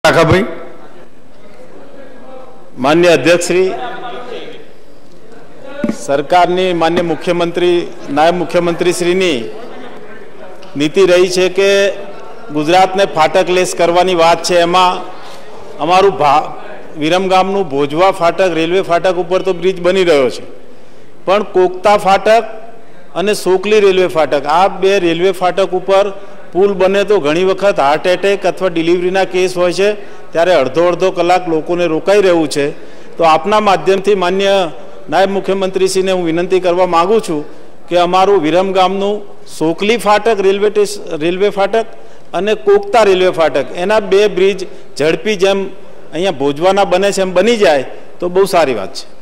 ભાઈ માન્ય અધ્યક્ષ શ્રી, સરકારની માન્ય મુખ્યમંત્રી નાયબ મુખ્યમંત્રી શ્રીની નીતિ રહી છે કે ગુજરાતને ફાટકલેસ કરવાની વાત છે। એમાં અમારું વિરમગામનું ભોજવા ફાટક રેલવે ફાટક ઉપર તો બ્રિજ બની રહ્યો છે, પણ કોકતા ફાટક અને સોકલી રેલવે ફાટક આ બે રેલવે ફાટક ઉપર પુલ બને તો ઘણી વખત હાર્ટ એટેક અથવા ડિલિવરીના કેસ હોય છે, ત્યારે અડધો અડધો કલાક લોકોને રોકાઈ રહેવું છે। તો આપના માધ્યમથી માન્ય નાયબ મુખ્યમંત્રીશ્રીને હું વિનંતી કરવા માગું છું કે અમારું વિરમગામનું સોકલી ફાટક રેલવે ફાટક અને કોકતા રેલવે ફાટક એના બે બ્રિજ ઝડપી જેમ અહીંયા ભોજવાના બને છે એમ બની જાય તો બહુ સારી વાત છે।